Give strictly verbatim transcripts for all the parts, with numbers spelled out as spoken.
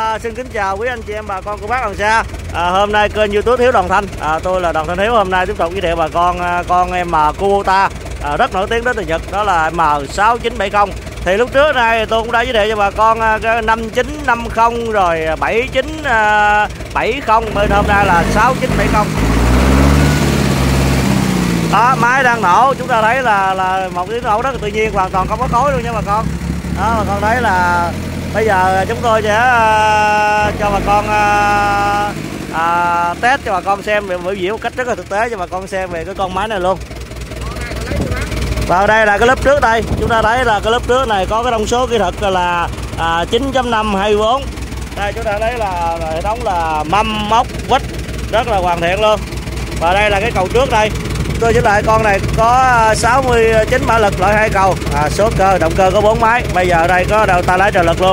À, xin kính chào quý anh chị em bà con cô bác gần xa. À, hôm nay kênh YouTube Hiếu Đoàn Thanh, à, tôi là Đoàn Thanh Hiếu. Hôm nay tiếp tục giới thiệu bà con con em Kubota à, rất nổi tiếng đến từ Nhật, đó là M sáu chín bảy không. Thì lúc trước này tôi cũng đã giới thiệu cho bà con năm chín năm không rồi bảy chín bảy không, bên hôm nay là sáu chín bảy không. Đó, máy đang nổ, chúng ta thấy là là một tiếng nổ rất là tự nhiên, hoàn toàn không có khói luôn nha bà con. Đó, bà con thấy là bây giờ chúng tôi sẽ uh, cho bà con uh, uh, test cho bà con xem về biểu diễn một cách rất là thực tế cho bà con xem về cái con máy này luôn. Và đây là cái lớp trước đây, chúng ta thấy là cái lớp trước này có cái thông số kỹ thuật là uh, chín chấm năm hai bốn. Đây chúng ta thấy là, là hệ thống là mâm móc vít rất là hoàn thiện luôn. Và đây là cái cầu trước đây. Tôi sẽ lại con này có sáu mươi chín mã lực, loại hai cầu, à, số cơ động cơ có bốn máy. Bây giờ đây có đầu tay lái trợ lực luôn.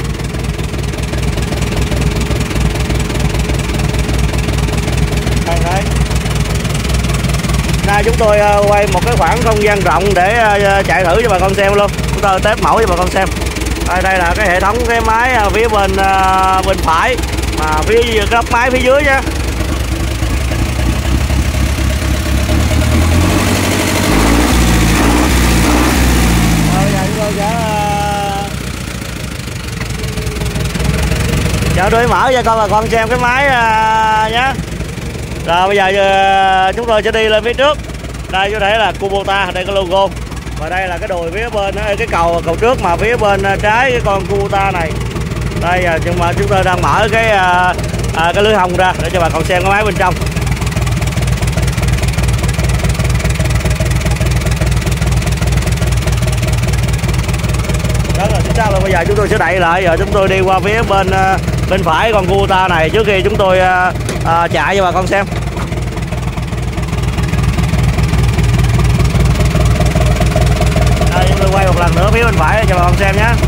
Đây, đấy. Nay chúng tôi quay một cái khoảng không gian rộng để chạy thử cho bà con xem luôn. Chúng tôi test mẫu cho bà con xem. Đây, đây là cái hệ thống cái máy phía bên bên phải, mà phía cái ốc máy phía dưới nha. Chợ đuôi mở cho con bà con xem cái máy uh, nhé. Rồi bây giờ uh, chúng tôi sẽ đi lên phía trước. Đây có thể là Kubota, đây có logo. Và đây là cái đùi phía bên cái cầu cầu trước mà phía bên trái cái con Kubota này. Đây uh, nhưng mà chúng tôi đang mở cái uh, uh, cái lưới hông ra để cho bà con xem cái máy bên trong. Đó là chính xác luôn. Bây giờ chúng tôi sẽ đẩy lại, rồi chúng tôi đi qua phía bên uh, bên phải con Kubota này trước khi chúng tôi uh, uh, chạy cho bà con xem. Đây, chúng tôi quay một lần nữa phía bên phải cho bà con xem nhé.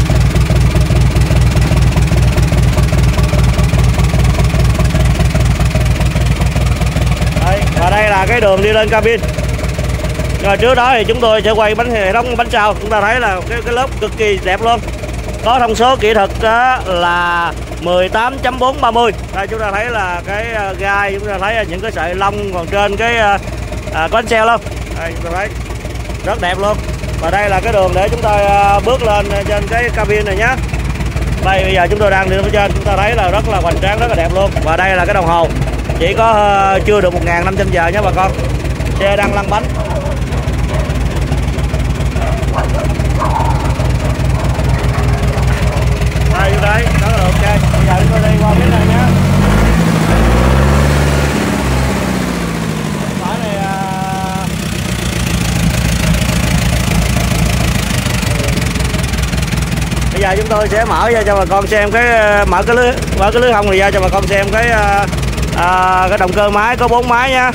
Đây, và đây là cái đường đi lên cabin. Rồi trước đó thì chúng tôi sẽ quay bánh hệ thống bánh sau. Chúng ta thấy là cái, cái lớp cực kỳ đẹp luôn. Có thông số kỹ thuật là mười tám chấm bốn ba mươi. Đây chúng ta thấy là cái gai, chúng ta thấy những cái sợi lông còn trên cái à, bánh xe luôn. Đây chúng ta thấy rất đẹp luôn. Và đây là cái đường để chúng ta bước lên trên cái cabin này nhé. Đây bây giờ chúng tôi đang đi lên trên, chúng ta thấy là rất là hoành tráng, rất là đẹp luôn. Và đây là cái đồng hồ, chỉ có uh, chưa được một nghìn năm trăm giờ nhé bà con. Xe đang lăn bánh. Đây đấy, đó là ok. Bây giờ chúng tôi đi qua phía này nhé. Phải này à... Bây giờ chúng tôi sẽ mở ra cho bà con xem cái mở cái lưới mở cái lưới hông này ra cho bà con xem cái à, cái động cơ máy có bốn máy nha.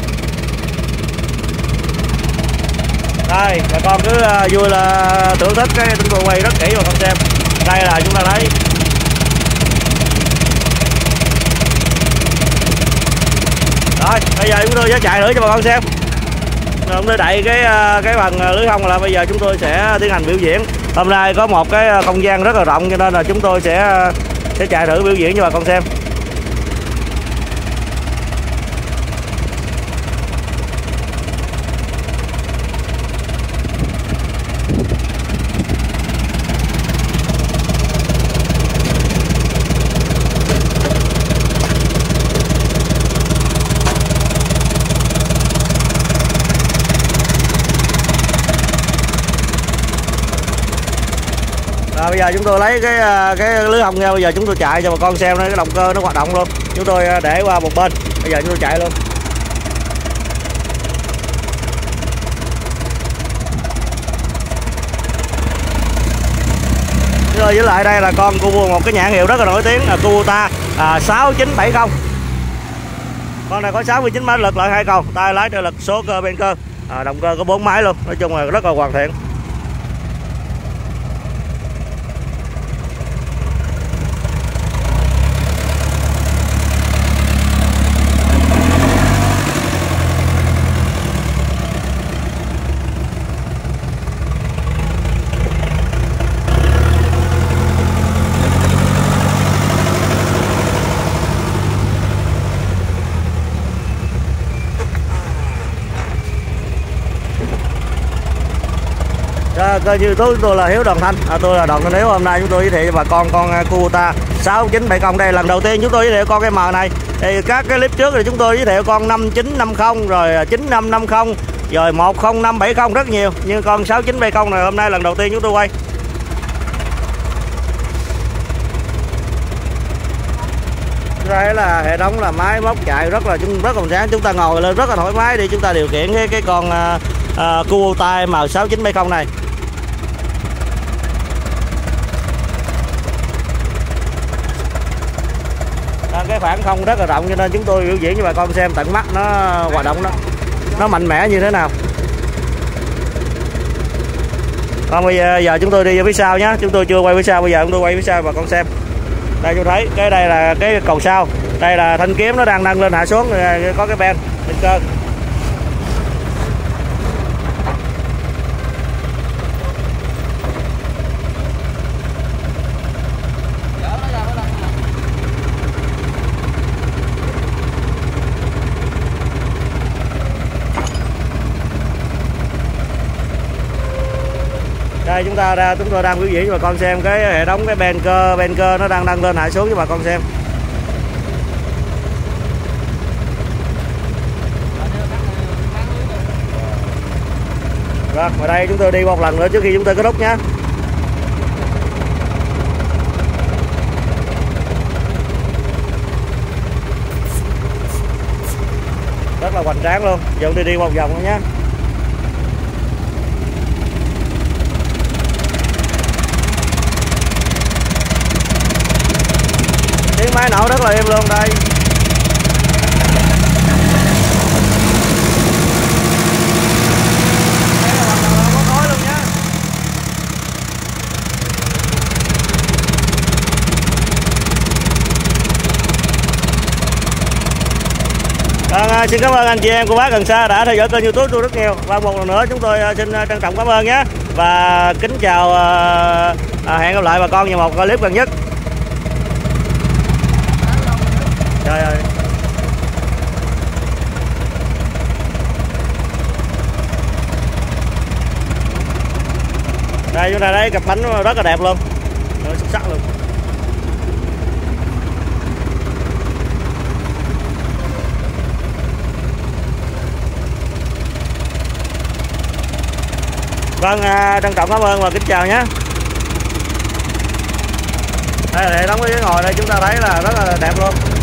Đây, bà con cứ uh, vui là thưởng thức cái chúng tôi quay rất kỹ cho bà con xem. Đây là chúng ta thấy. Rồi, bây giờ chúng tôi sẽ chạy thử cho bà con xem. Rồi chúng tôi đậy cái cái bằng lưới hông là bây giờ chúng tôi sẽ tiến hành biểu diễn. Hôm nay có một cái không gian rất là rộng cho nên là chúng tôi sẽ sẽ chạy thử biểu diễn cho bà con xem. À, bây giờ chúng tôi lấy cái cái lưới hông ra, bây giờ chúng tôi chạy cho bà con xem cái động cơ nó hoạt động luôn. Chúng tôi để qua một bên, bây giờ chúng tôi chạy luôn. Rồi với lại đây là con Kubota, một cái nhãn hiệu rất là nổi tiếng là Kubota à, sáu chín bảy không. Con này có sáu mươi chín mã lực, loại hai cầu, tay lái trợ lực, số cơ bên cơ, à, động cơ có bốn máy luôn. Nói chung là rất là hoàn thiện. kênh YouTube chúng tôi là Hiếu Đoàn Thanh, à, tôi là Đoàn Thanh Hiếu. Hôm nay chúng tôi giới thiệu cho bà con con Kubota sáu chín bảy không. Đây lần đầu tiên chúng tôi giới thiệu con cái M này. Thì các cái clip trước thì chúng tôi giới thiệu con năm chín năm không, rồi chín năm năm không, rồi một không năm bảy không rất nhiều. Nhưng con sáu chín bảy không này hôm nay lần đầu tiên chúng tôi quay. Đây là hệ thống là máy móc chạy rất là rất là sáng, chúng ta ngồi lên rất là thoải mái đi chúng ta điều khiển cái cái con uh, uh, Kubota M sáu chín bảy không này. À, cái khoảng không rất là rộng cho nên chúng tôi biểu diễn cho bà con xem tận mắt nó hoạt động nó nó mạnh mẽ như thế nào. Còn bây giờ, giờ chúng tôi đi phía sau nhé, chúng tôi chưa quay phía sau, bây giờ chúng tôi quay phía sau bà con xem. Đây chúng thấy cái đây là cái cầu sau, đây là thanh kiếm nó đang nâng lên hạ xuống, có cái ben trên cơ. Đây chúng ta ra chúng tôi đang biểu diễn cho bà con xem cái hệ thống cái ben cơ ben cơ nó đang nâng lên hạ xuống cho bà con xem. Rồi, ở đây chúng tôi đi một lần nữa trước khi chúng tôi kết thúc nhé. Rất là hoành tráng luôn. Giờ tôi đi một vòng nữa nhé. Tiếng máy nổ rất là êm luôn đây. À, xin cảm ơn anh chị em cô bác gần xa đã theo dõi kênh YouTube tôi rất nhiều, và một lần nữa chúng tôi xin trân trọng cảm ơn nhé, và kính chào, à, hẹn gặp lại bà con vào một clip gần nhất. Trời ơi. Đây chúng ta thấy cặp bánh rất là đẹp luôn, xuất sắc luôn. Vâng, trân trọng cảm ơn và kính chào nhé. Đây là hệ thống cái ghế ngồi đây chúng ta thấy là rất là đẹp luôn.